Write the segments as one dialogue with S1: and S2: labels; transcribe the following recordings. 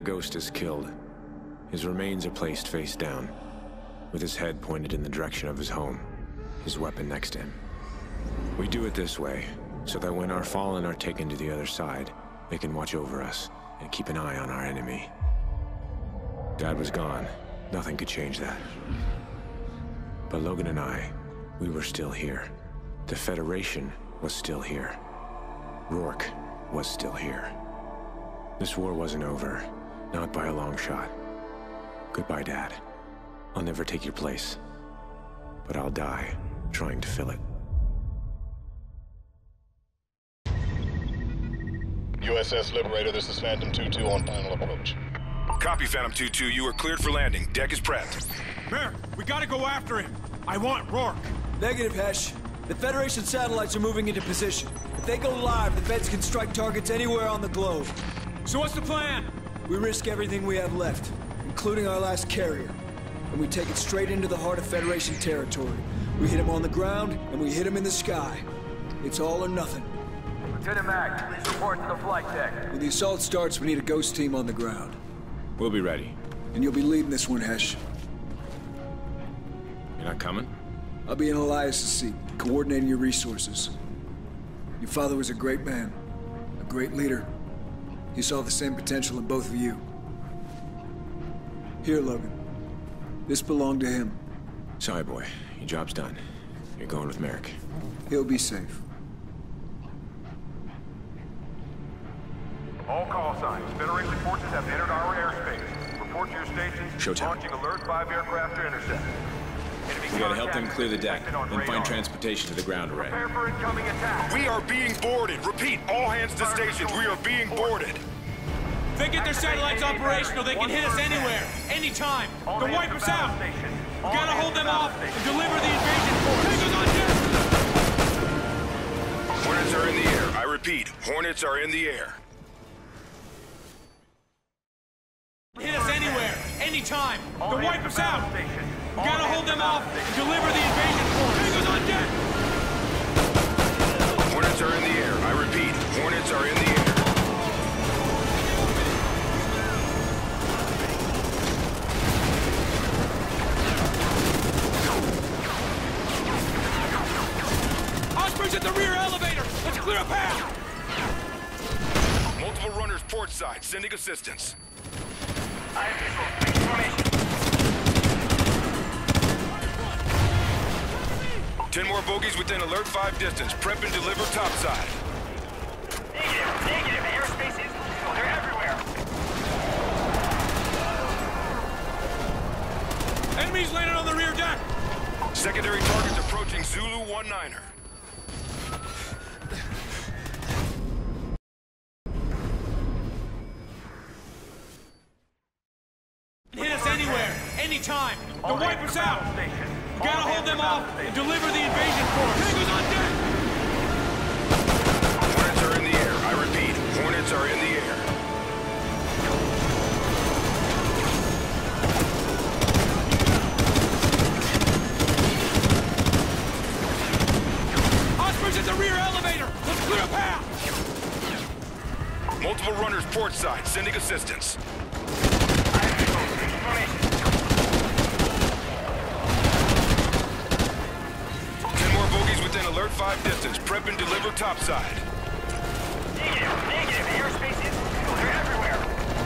S1: Ghost is killed. His remains are placed face down, with his head pointed in the direction of his home, his weapon next to him. We do it this way, so that when our fallen are taken to the other side, they can watch over us and keep an eye on our enemy. Dad was gone. Nothing could change that. But Logan and I, we were still here. The Federation was still here. Rourke was still here. This war wasn't over, not by a long shot. Goodbye, Dad. I'll never take your place, but I'll die trying to fill it.
S2: USS Liberator, this is Phantom 2-2 on final approach.
S3: Copy, Phantom 2-2. You are cleared for landing. Deck is prepped.
S4: Merrick, we gotta go after him. I want Rourke.
S5: Negative, Hesh. The Federation satellites are moving into position. If they go live, the Feds can strike targets anywhere on the globe.
S4: So what's the plan?
S5: We risk everything we have left, including our last carrier. And we take it straight into the heart of Federation territory. We hit him on the ground, and we hit him in the sky. It's all or nothing.
S6: Lieutenant Mack, please report to the flight deck.
S5: When the assault starts, we need a ghost team on the ground.
S1: We'll be ready.
S5: And you'll be leading this one, Hesh.
S1: You're not coming?
S5: I'll be in Elias' seat, coordinating your resources. Your father was a great man, a great leader. He saw the same potential in both of you. Here, Logan. This belonged to him.
S1: Sorry, boy. Your job's done. You're going with Merrick.
S5: He'll be safe.
S6: All call signs. Federation forces have entered our airspace. Report to your stations.
S1: Showtime.
S6: Launching alert 5 aircraft to intercept.
S1: We gotta help them clear the deck, then find transportation to the ground array.
S6: Prepare for incoming attack.
S3: We are being boarded. Repeat, all hands to stations. We are being boarded.
S4: If they get their satellites operational, they can hit us anywhere, anytime. They'll wipe us out. We gotta hold them off and deliver the invasion force. Tangos on deck!
S3: Hornets are in the air. I repeat, Hornets are in the air.
S4: Hit us anywhere, anytime. They'll wipe us out. We gotta hold them off and deliver the invasion force. Tangos on deck!
S3: Hornets are in the air. I repeat, Hornets are in the air.
S4: Osprey's at the rear elevator! Let's clear a path!
S3: Multiple runners port side, sending assistance.
S6: I have visual. Information.
S3: 10 more bogies within alert 5 distance. Prep and deliver topside.
S6: Negative. Negative. Airspace is lethal. They're everywhere.
S4: Enemies landed on the rear deck!
S3: Secondary targets approaching Zulu 19er.
S4: Hit us anywhere, anytime. They'll wipe us out. We gotta hold them off and deliver the invasion force. Tangos on deck!
S3: Hornets are in the air. I repeat, Hornets are in the air.
S4: Osprey's at the rear elevator! Let's clear a path!
S3: Multiple runners port side, sending assistance.
S6: I have visual. Information.
S3: 10 more bogies within alert 5 distance. Prep and deliver topside.
S6: Negative. Negative. Airspace is lethal. They're everywhere.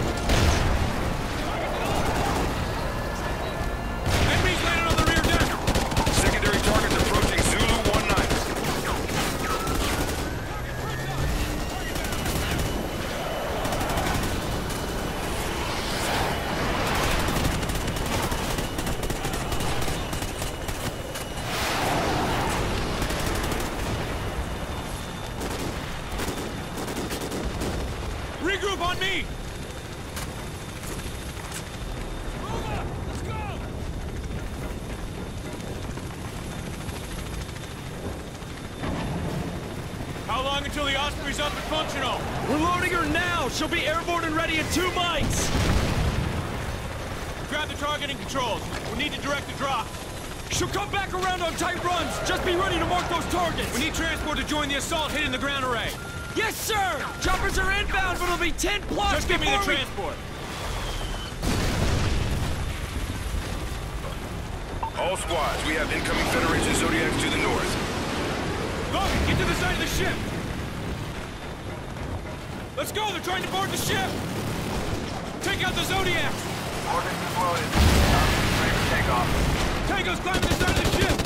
S4: Enemies landed on the rear deck!
S3: Secondary targets approaching Zulu 19er.
S4: Regroup on me! How long until the Osprey's up and functional?
S7: We're loading her now! She'll be airborne and ready in 2 mics!
S4: Grab the targeting controls. We need to direct the drop.
S7: She'll come back around on tight runs! Just be ready to mark those targets!
S4: We need transport to join the assault hitting the ground array.
S7: Yes, sir! Choppers are inbound, but it'll be 10 plus
S4: Just give me the
S7: before
S4: transport.
S3: All squads, we have incoming Federation Zodiacs to the north.
S4: Logan, get to the side of the ship! Let's go, they're trying to board the ship! Take out the Zodiacs!
S6: Ordnance is loaded. Ready for takeoff.
S4: Tango's climbing the side of the ship!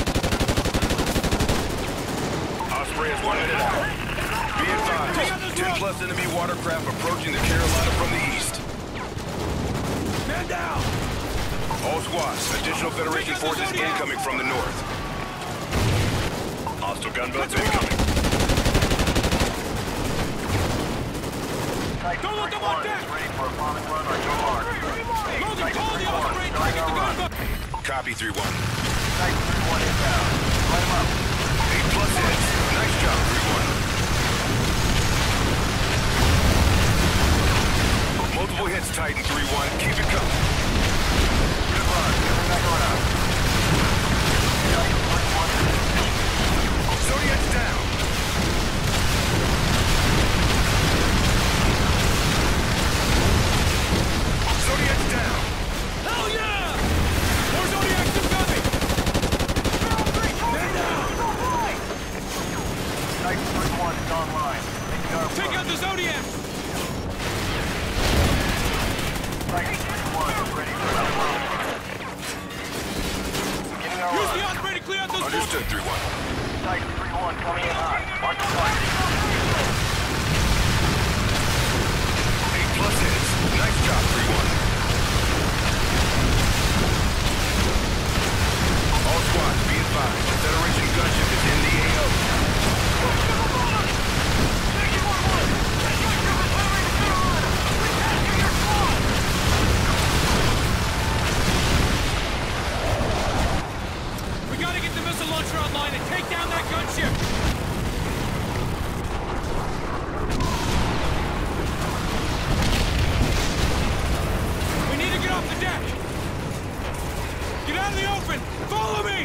S3: Osprey is 1 minute out. Be advised, 10 plus enemy watercraft approaching the Carolina from the east.
S4: Man down!
S3: All squads, additional Federation forces incoming from the north. Hostile gunboats incoming.
S4: Don't let them on deck!
S6: Ready for a bombing run on your mark.
S4: Logan, call the Osprey! Target the gunboat!
S3: Copy 3-1.
S6: Type 3-1 inbound. Light them up.
S3: 8 plus hits. Nice job, 3-1. Multiple hits, Titan 3-1. Keep it coming.
S6: Good luck. Getting back around. Type 3-1.
S3: Zodiac's down. Zodiac's down.
S4: Hell yeah! More Zodiacs incoming! Man down!
S6: Type 3-1 is online.
S4: Take out the Zodiacs!
S6: Type 3-1 is ready for another. Beginning our
S4: Use
S6: run.
S4: the Osprey to clear out those
S3: Understood, 3-1.
S6: Type 3-1 coming in hot. Mark the fire.
S3: 8 plus hits. Nice job, 3-1. All squads, be advised. The Federation gunship is in the AO.
S4: We gotta get the missile launcher online and take down that gunship! We need to get off the deck! Get out of the open! Follow me!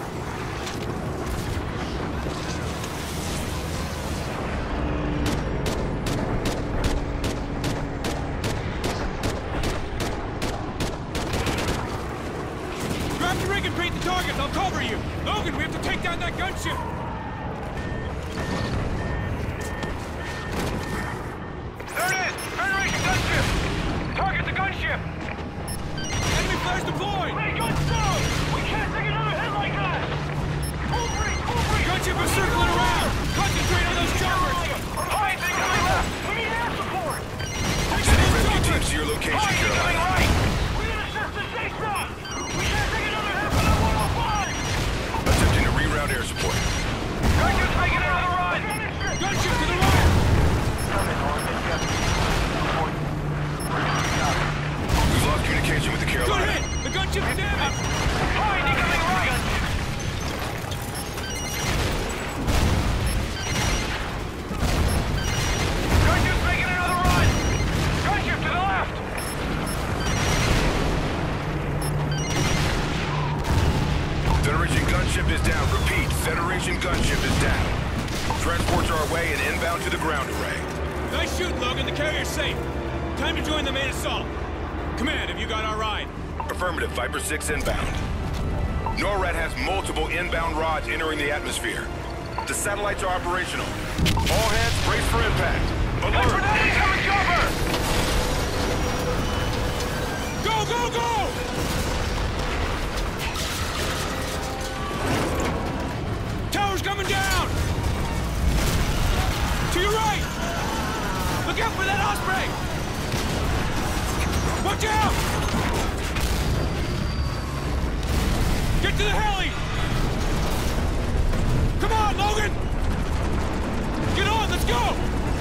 S4: Grab the rig and paint the targets! I'll cover you! Logan, we have to take down that gunship! There it is! Federation gunship! Target the gunship! Enemy flares deployed! Hey, guns down! We can't take another hit like that! Gunship is circling around! Concentrate on those choppers! Hide, they coming left! We need air support!
S3: Send rescue teams to your location, Carolina.
S6: Right! We need to shift the safe zone! We can't take another hit for that 105!
S3: Attempting to reroute air support.
S6: Gunships making another run!
S4: Gunship to the right!
S6: Come in, Norman. Yes.
S3: We've lost communication with the
S4: Good
S3: Carolina.
S4: hit! The gunship's damaged!
S6: Hide, they coming right! Gunship's making another run! Gunship to the left!
S3: Federation gunship is down. Repeat, Federation gunship is down. Transports are away and inbound to the ground array.
S4: Nice shooting, Logan. The carrier's safe. Time to join the main assault. Command, have you got our ride?
S3: Affirmative, Viper 6 inbound. NORAD has multiple inbound rods entering the atmosphere. The satellites are operational. All hands brace for impact. Alert!
S6: Incoming chopper!
S4: Go, go, go! Tower's coming down! To your right! Look out for that Osprey! Watch out! Get to the heli! Come on, Logan! Get on, let's go!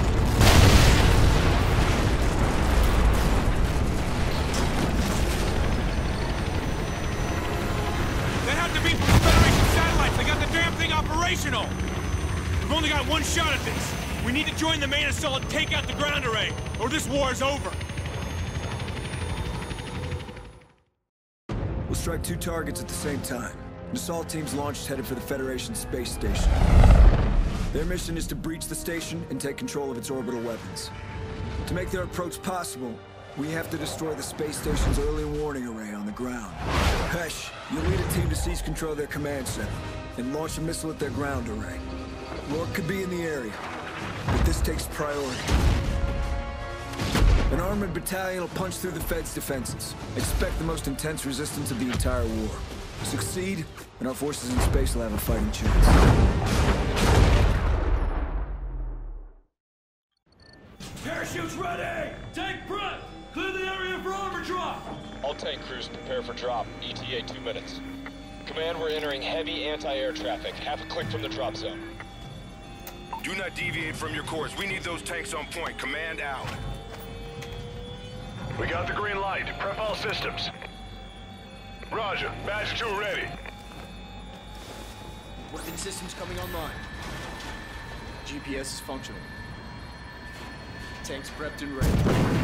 S4: That had to be from the Federation satellites. They got the damn thing operational! We've only got one shot at this. We need to join the main assault and take out the ground array, or this war is over.
S5: We'll strike 2 targets at the same time. An assault team's launched headed for the Federation space station. Their mission is to breach the station and take control of its orbital weapons. To make their approach possible, We have to destroy the space station's early warning array on the ground. Hesh, you lead a team to seize control of their command center and launch a missile at their ground array. Rourke could be in the area, but this takes priority. An armored battalion will punch through the Fed's defenses. Expect the most intense resistance of the entire war. Succeed, and our forces in space will have a fighting chance.
S7: Parachutes ready! Tank prep! Clear the area for armor drop!
S8: All tank crews prepare for drop. ETA 2 minutes. Command, we're entering heavy anti-air traffic. Half a click from the drop zone.
S3: Do not deviate from your course. We need those tanks on point. Command out.
S6: We got the green light. Prep all systems. Roger. Badge 2 ready.
S5: Weapon systems coming online. GPS is functional. Tanks prepped and ready.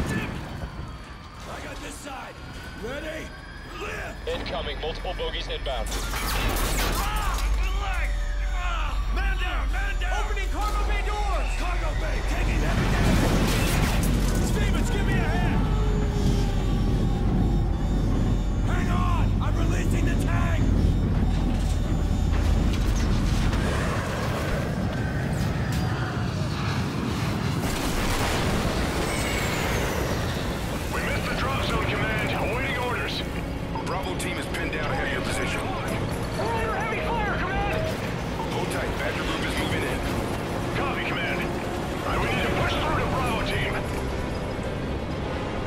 S7: I got this side! Ready? Clear!
S8: Incoming, multiple bogies inbound.
S7: Man down! Man down! Opening cargo bay doors! Cargo bay, taking heavy damage! Stevens, give me a hand! Hang on! I'm releasing the tank!
S6: We missed the drop zone, Command. Awaiting orders.
S3: Bravo team is pinned down ahead of your position.
S6: We're under heavy fire, Command!
S3: Hold tight. Badger group is moving in.
S6: Copy, Command. All right, we need to push through to Bravo team.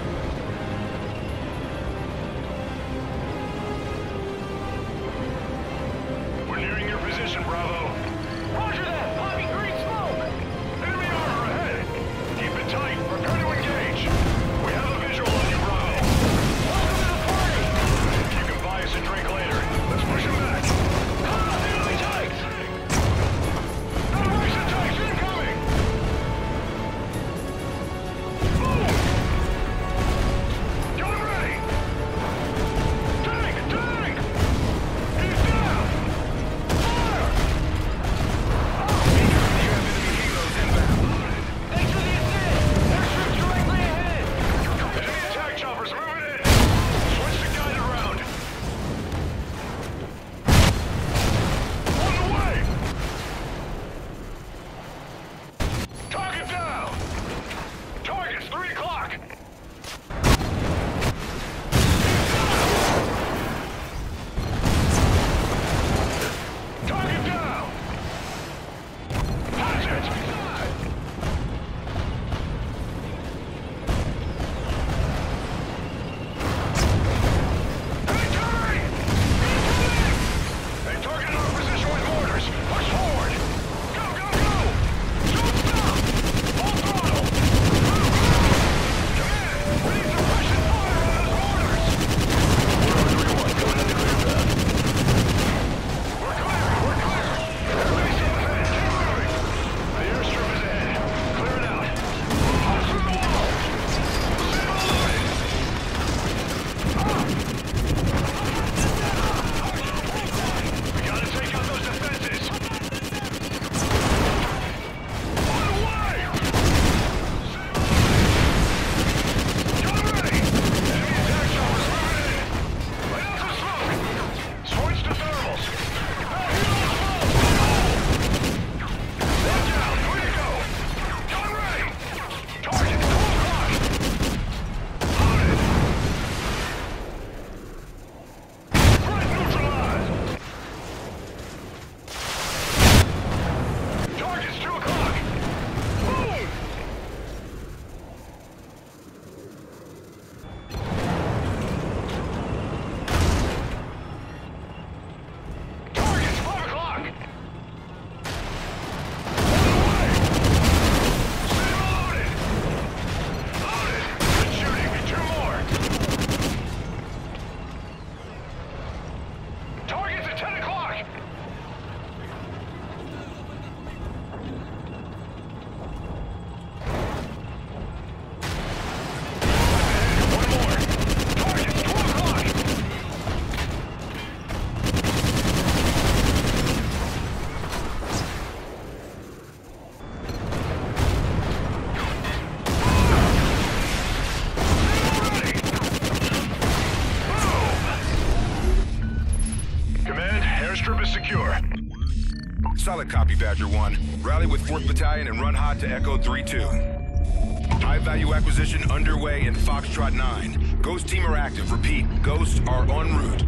S3: Solid copy, Badger 1. Rally with 4th Battalion and run hot to Echo 3-2. High-value acquisition underway in Foxtrot 9. Ghost team are active. Repeat, Ghosts are en route.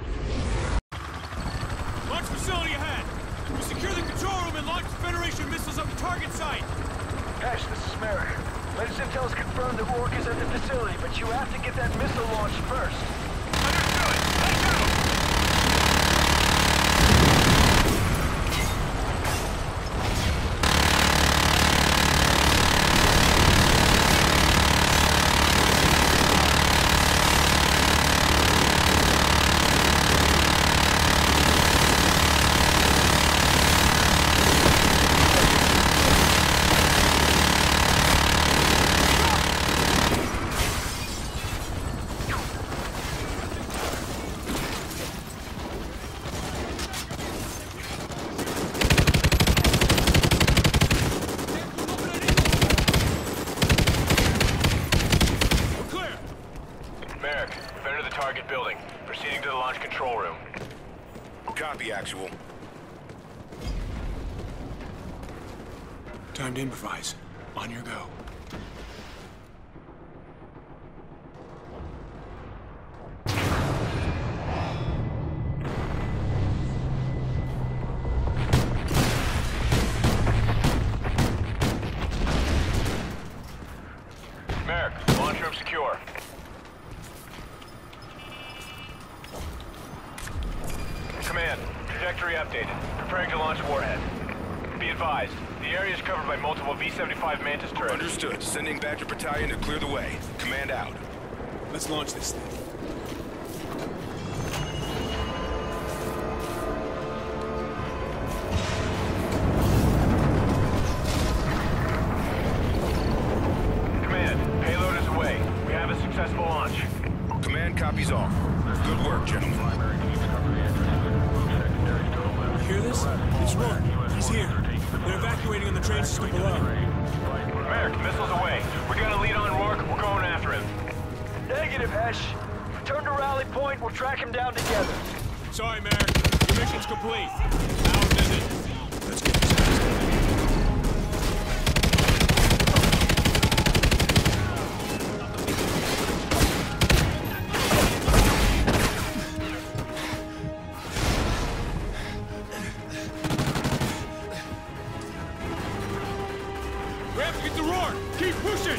S4: Launch facility ahead! We secure the control room and launch Federation missiles at the target site!
S6: Hesh, this is Merrick. Latest intel has confirmed that Rourke is at the facility, but you have to get that missile launched first.
S4: Understood! Let's go!
S3: Copy, Actual.
S4: Time to improvise. On your go.
S8: Merrick, launch room secure. Command, trajectory updated. Preparing to launch warhead. Be advised, the area is covered by multiple V-75 Mantis turrets.
S3: Understood. Sending Badger Battalion to clear the way. Command out.
S4: Let's launch this thing.
S8: Command, payload is away. We have a successful launch.
S3: Command copies all. Good work, gentlemen.
S4: You hear this? It's Rourke. He's here. They're evacuating on the train system below.
S8: Merrick, missiles away. We got a lead on Rourke. We're going after him.
S6: Negative, Hesh. Return to rally point. We'll track him down together.
S4: Sorry, Merrick. Your mission's complete. Our visit. Let's get this guy. Get the roar! Keep pushing!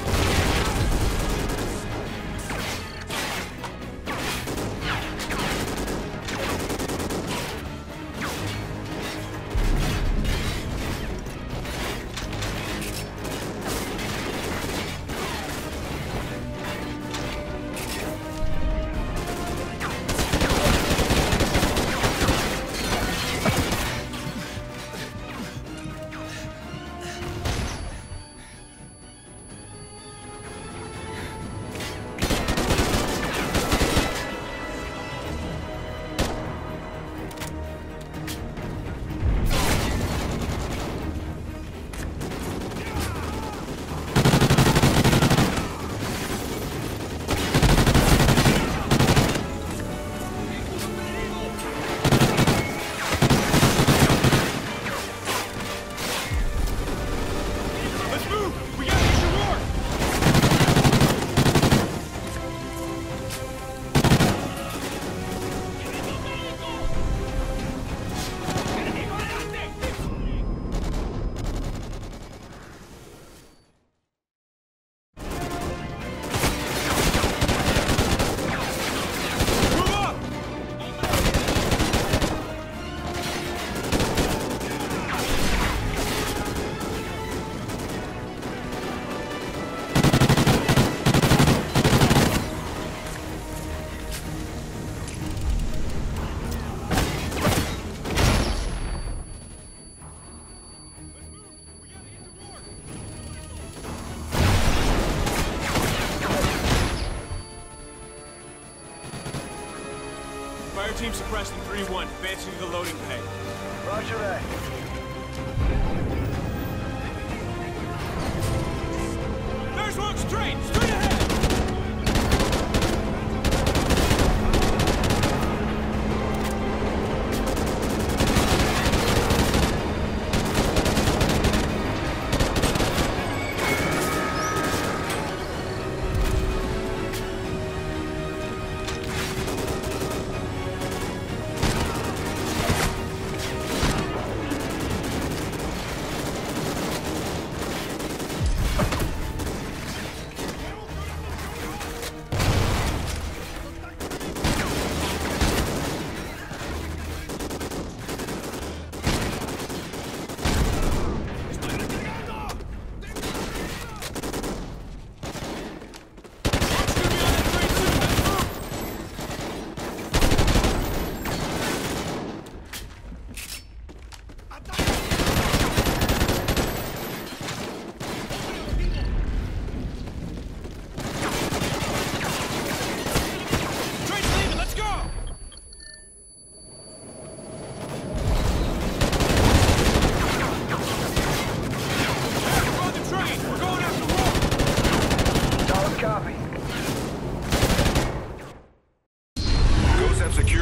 S4: Fire team suppressed in 3-1, advancing to the loading bay.
S6: Roger that.
S4: There's Rourke's train! Straight ahead!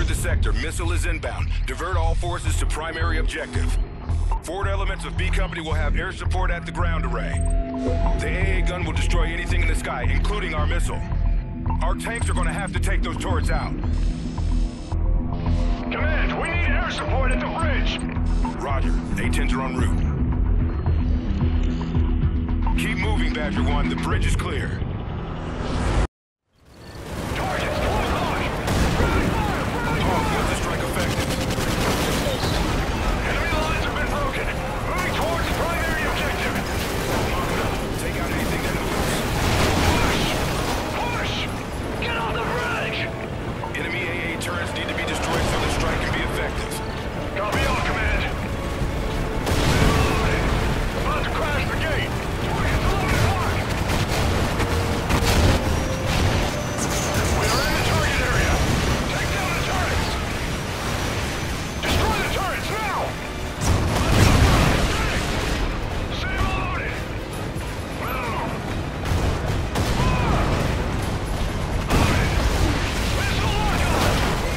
S3: secured the sector. Missile is inbound. Divert all forces to primary objective. Forward elements of B Company will have air support at the ground array. The AA gun will destroy anything in the sky, including our missile. Our tanks are going to have to take those turrets out.
S8: Command, we need air support at the bridge!
S3: Roger. A-10s are en route. Keep moving, Badger 1. The bridge is clear.
S8: Targets, close on!
S3: Hawk, was the strike effective?
S8: Enemy lines have been broken. Moving towards primary objective.
S3: Take out anything that moves.
S8: Push! Get on the bridge!
S3: Enemy AA turrets need to be destroyed so the strike can be effective.
S8: Copy all, Command. About to crash the gate. Target's loaded hard. We are in the target area. Take down the turrets. Destroy the turrets now. Save loaded. Missile lockout.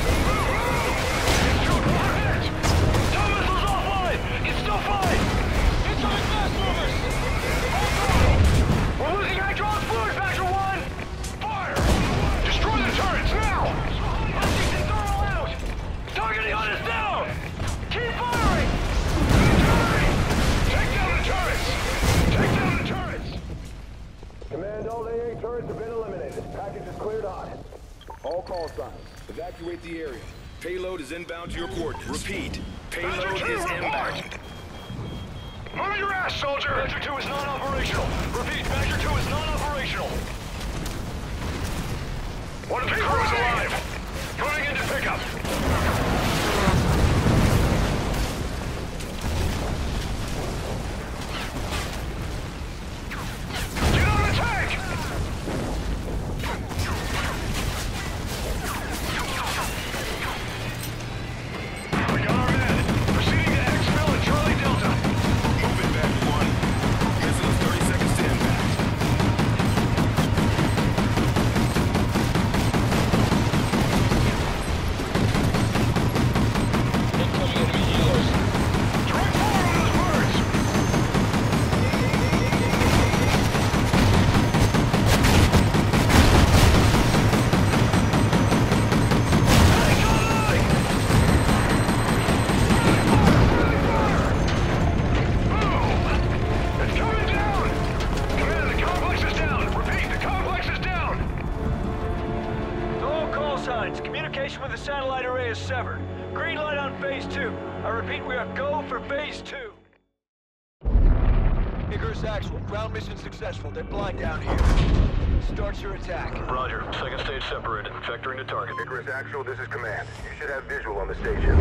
S8: Shoot, one hit. Two missiles offline. It's still fine. Inside fast movers. We're losing hydraulic fluid, Badger 1. Fire. Destroy the turrets now. Left thermal out. Targeting on us down. Keep firing. Take down the turrets. Take down the turrets.
S6: Command, all AA turrets have been eliminated. Package is cleared hot. All call signs.
S3: Evacuate the area. Payload is inbound to your coordinates. Repeat. Payload
S8: Badger 2
S3: is
S8: report.
S3: inbound.
S8: Move your ass, soldier! Badger 2 is non-operational. Repeat, Badger 2 is non-operational. One of the crew is alive. Moving into pickup. Get on the tank! We got our men. Proceeding to exfil at Charlie Delta.
S3: Move it, Badger 1. Missile is 30 seconds to impact.
S8: Direct fire on those birds! Tank online! Boom! It's coming down! Command, the complex is down! Repeat, the complex is down!
S6: To all call signs, communication with the satellite array is severed. Green light on phase 2. I repeat, we are go for phase 2. Icarus Actual, ground mission successful. They're blind down here. Start your attack.
S8: Roger. Second stage separated. Vectoring to target.
S2: Icarus Actual, this is Command. You should have visual on the station.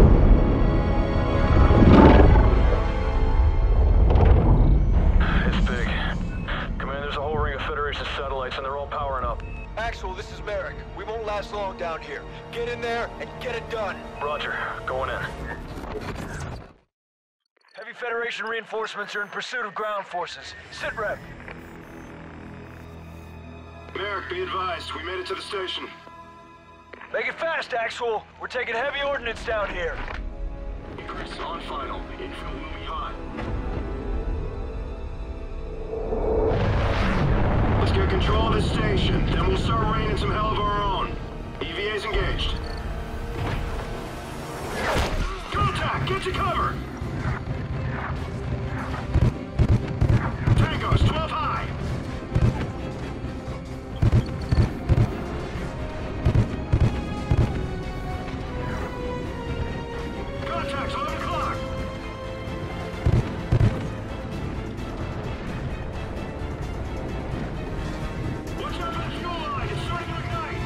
S8: It's big. Command, there's a whole ring of Federation satellites and they're all powering up.
S6: Actual, this is Merrick. We won't last long down here. Get in there and get it done.
S8: Roger. Going in.
S6: Heavy Federation reinforcements are in pursuit of ground forces. Sit rep.
S8: Merrick, be advised. We made it to the station.
S6: Make it fast, Actual. We're taking heavy ordnance down here.
S8: Icarus on final. Infill will be hot. Let's get control of this station, then we'll start raining some hell of our own. EVA's engaged. Contact! Get to cover! Tangos, 12 high! Contacts, 11 o'clock! Watch out for the fuel line, it's starting to ignite!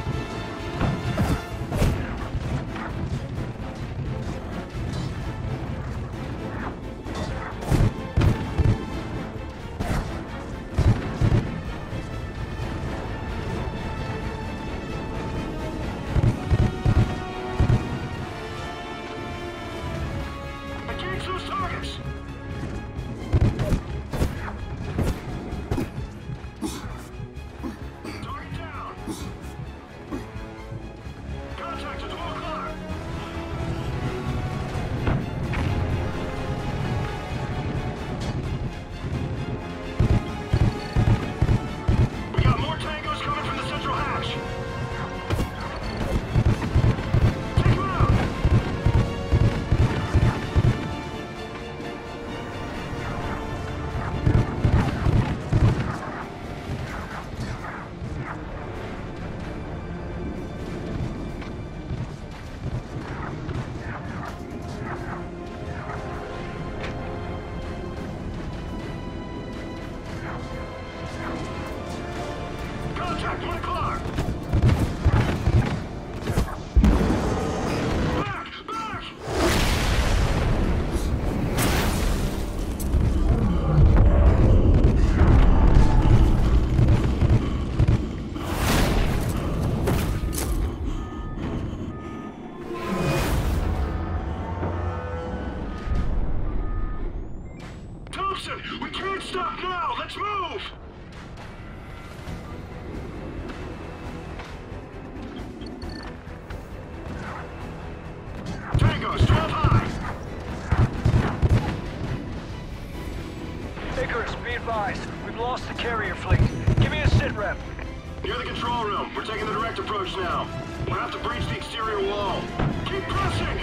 S6: carrier fleet. Give me a sit rep.
S8: Near the control room. We're taking the direct approach now. We'll have to breach the exterior wall. Keep pressing!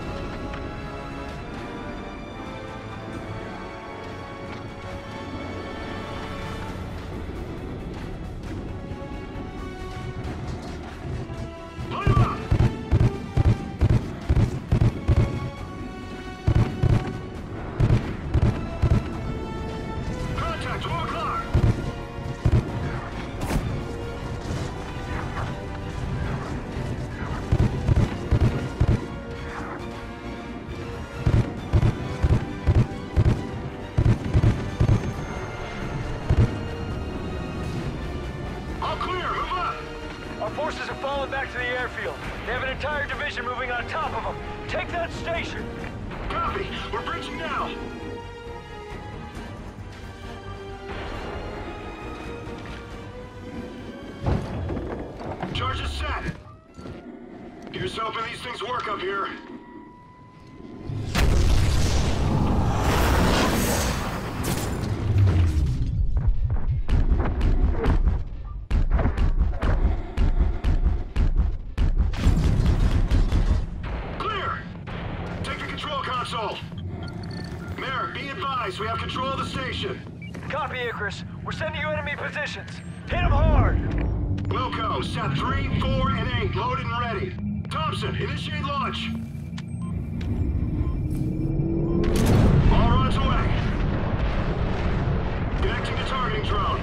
S8: Line 'em up! Contact, 12 o'clock! All clear, move up!
S6: Our forces have fallen back to the airfield. They have an entire division moving on top of them. Take that station!
S8: Copy, we're breaching now! Charge is set! Here's hoping these things work up here. Clear! Take the control console! Mayor, be advised, we have control of the station.
S6: Copy, Icarus. We're sending you enemy positions. Hit them hard!
S8: Wilco, set 3, 4, and 8, loaded and ready. Thompson, initiate launch. All runs away. Connecting to targeting drone.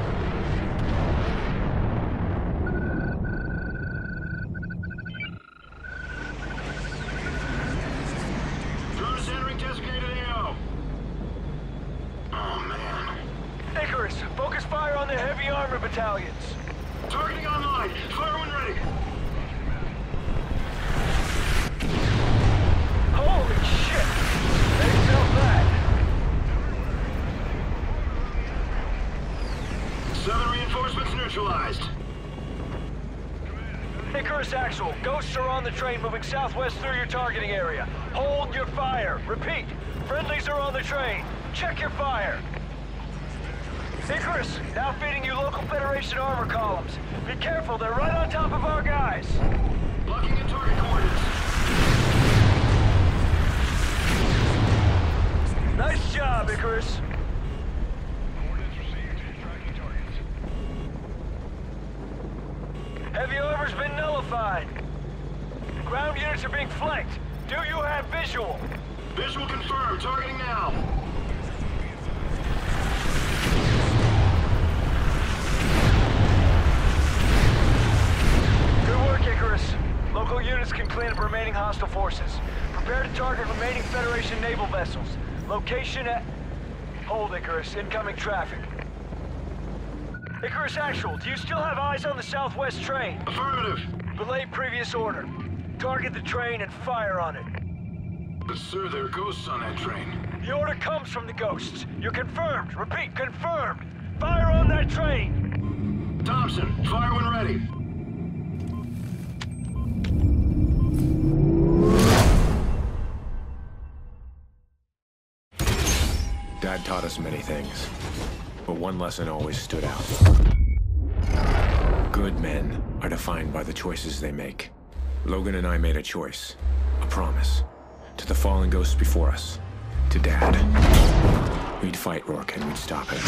S8: Drone is entering designated AO. Oh, man.
S6: Icarus, focus fire on the heavy armor battalions.
S8: Targeting online. Fire when ready.
S6: Holy shit! They felt that.
S8: 7 reinforcements neutralized.
S6: Icarus Actual, ghosts are on the train moving southwest through your targeting area. Hold your fire. Repeat, friendlies are on the train. Check your fire. Icarus, now feeding you local Federation armor columns. Be careful, they're right on top of our guys.
S8: Locking in target coordinates.
S6: Nice job, Icarus. Heavy armor's been nullified. Ground units are being flanked. Do you have visual?
S8: Visual confirmed. Targeting now.
S6: Good work, Icarus. Local units can clean up remaining hostile forces. Prepare to target remaining Federation naval vessels. Location at... Hold, Icarus. Incoming traffic. Icarus Actual, do you still have eyes on the southwest train?
S8: Affirmative.
S6: Relay previous order. Target the train and fire on it.
S8: But sir, there are ghosts on that train.
S6: The order comes from the ghosts. You're confirmed. Repeat, confirmed. Fire on that train.
S8: Thompson, fire when ready.
S1: Dad taught us many things, but one lesson always stood out. Good men are defined by the choices they make. Logan and I made a choice, a promise, to the fallen ghosts before us, to Dad. We'd fight Rourke and we'd stop him.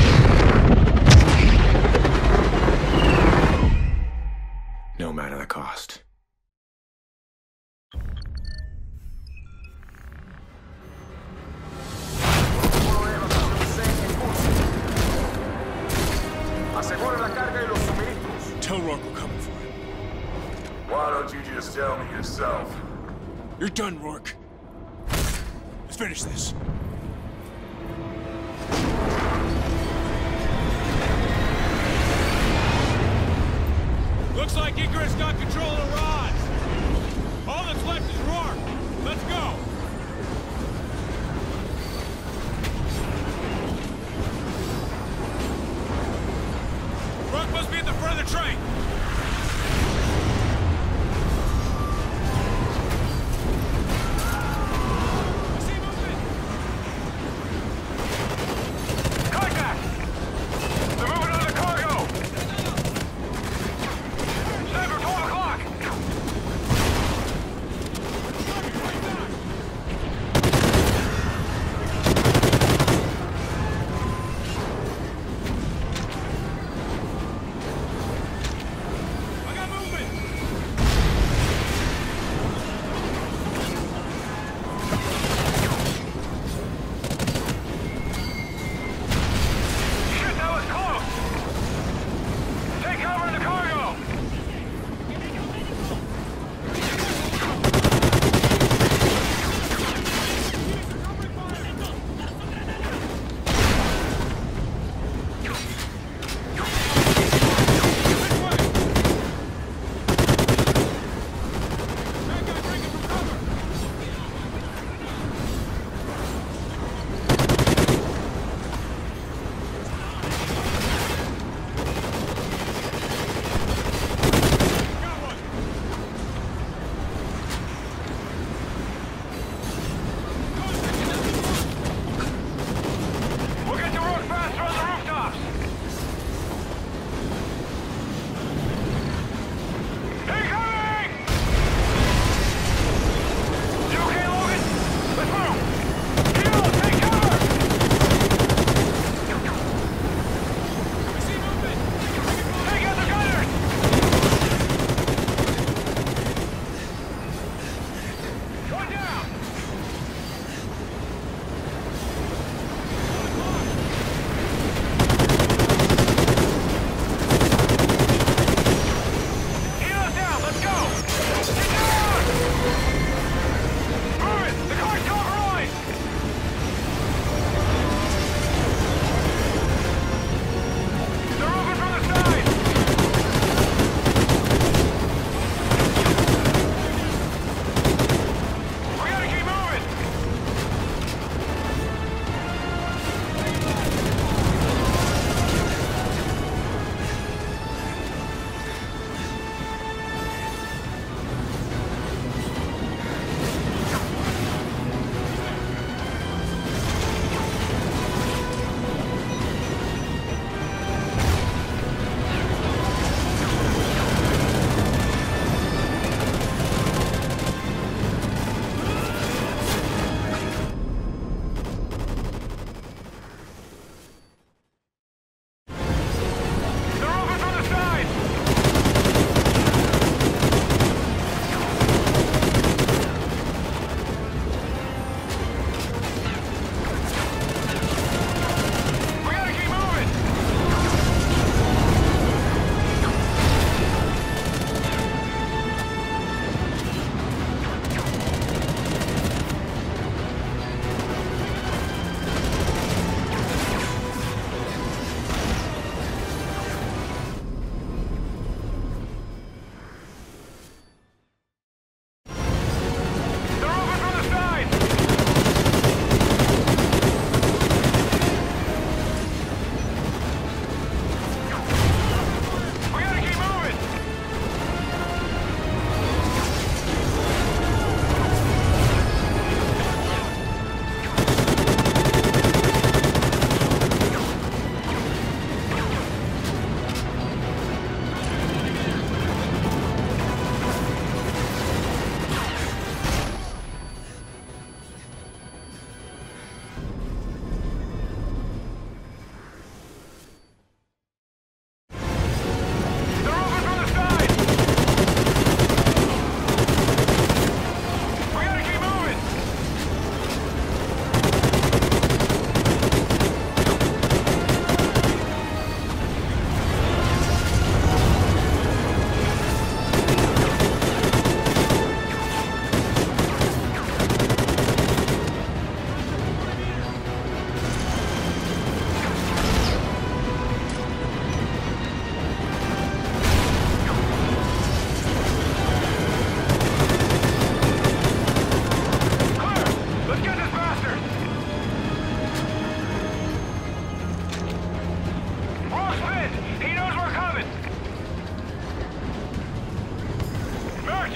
S1: No matter the cost.
S4: Tell Rourke we're coming for him.
S9: Why don't you just tell me yourself?
S4: You're done, Rourke. Let's finish this. Looks like Icarus got control of the rods. All that's left is Rourke. Let's go. Rourke must be at the front of the train.
S8: They're moving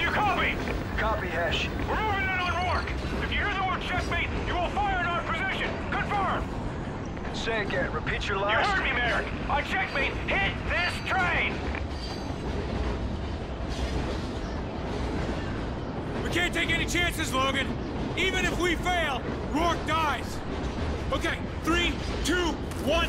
S8: you copy?
S6: Copy, Hesh.
S8: We're moving in on Rourke. If you hear the word checkmate, you will fire in our position. Confirm.
S6: Say again. Repeat your
S8: You
S6: last.
S8: heard me, Merrick. On checkmate, hit this train.
S4: We can't take any chances, Logan. Even if we fail, Rourke dies. Okay, 3, 2, 1.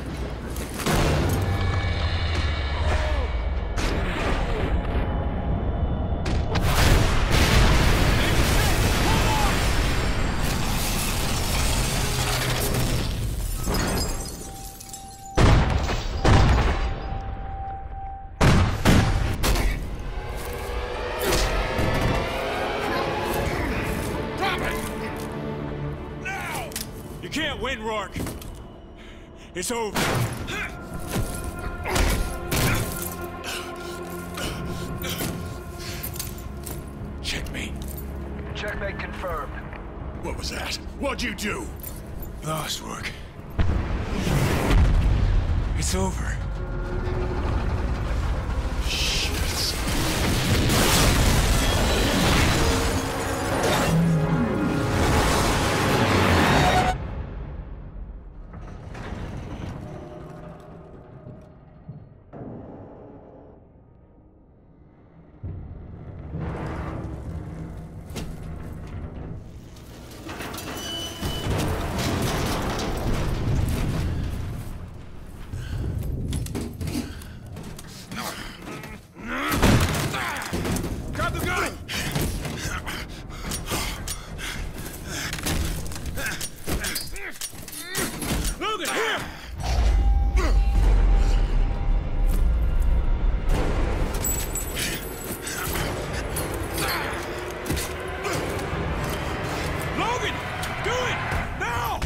S4: You can't win, Rourke. It's over. Checkmate.
S6: Checkmate confirmed.
S7: What was that? What'd you do?
S4: Lost, Rourke. It's over. Grab the gun! Logan, here! Logan! Do it! Now!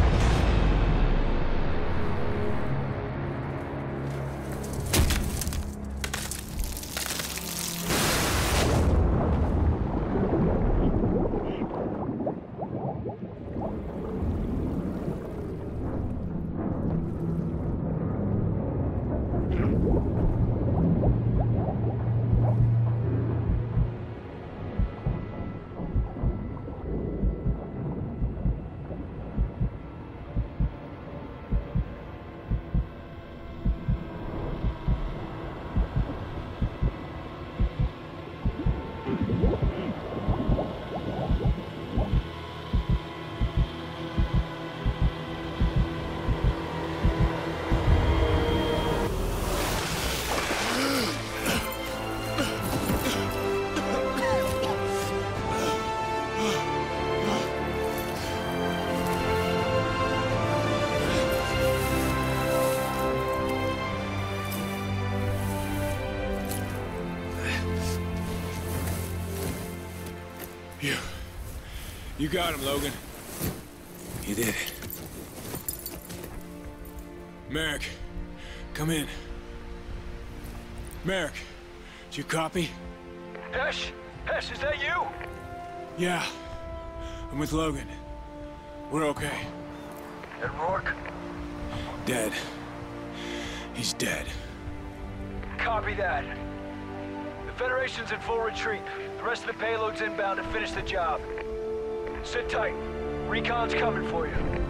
S4: You got him, Logan. You did it. Merrick, come in. Merrick, did you copy?
S6: Hesh? Hesh, is that you?
S4: Yeah, I'm with Logan. We're okay.
S6: And Rourke?
S1: Dead. He's dead.
S6: Copy that. The Federation's in full retreat. The rest of the payload's inbound to finish the job. Sit tight. Recon's coming for you.